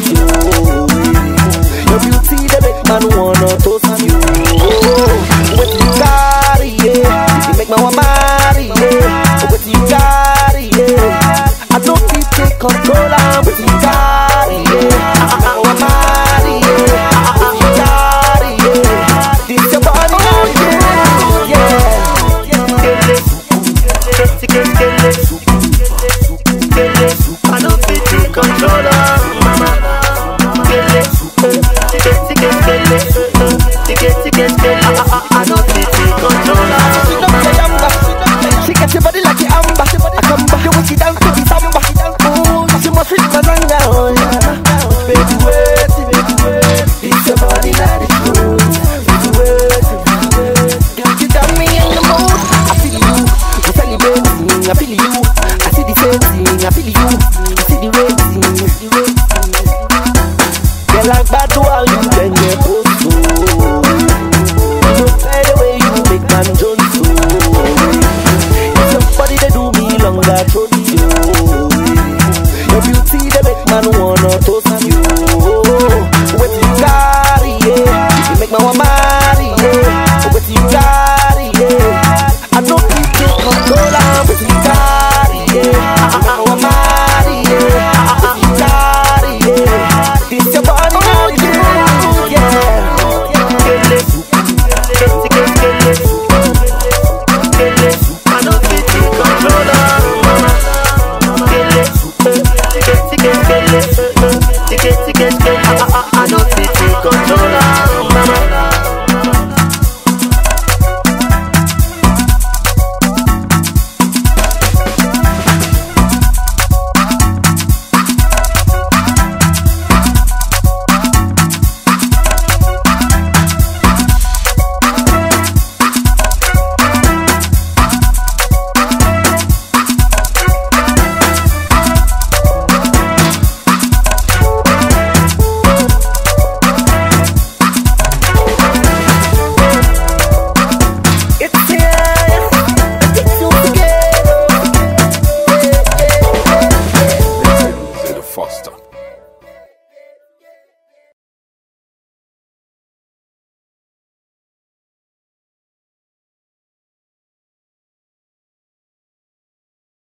you. Your beauty they make man wanna toast you. What you carry, yeah, you make man wanna marry, yeah. What you carry, yeah, I don't need to control am. What you carry, yeah, I wanna marry, yeah. What you carry, yeah, this your body, yeah. I don't fit to control her, mama. I don't fit to control her. She don't say amber. She gets your body like the amber. I come back and walk it down to the samba. Ooh, she must reach my zanga. Oh yeah, baby wait, it's your body that is good. Baby wait, girl you got me in the mood. I feel you, you celebrating. I feel you, I see the same thing. I feel you, I see the rating. Girl like bad to all you then you post to. You play the way you make man Jones to. It's somebody that do me longer trust you. Your beauty they make man wanna toast you. What you carry, yeah, you make man wanna marry, yeah. What you carry, yeah, I don't need to control her. What you carry, yeah, I wanna marry, yeah. What you carry, yeah, this your body, I don't fit to control her, mama. I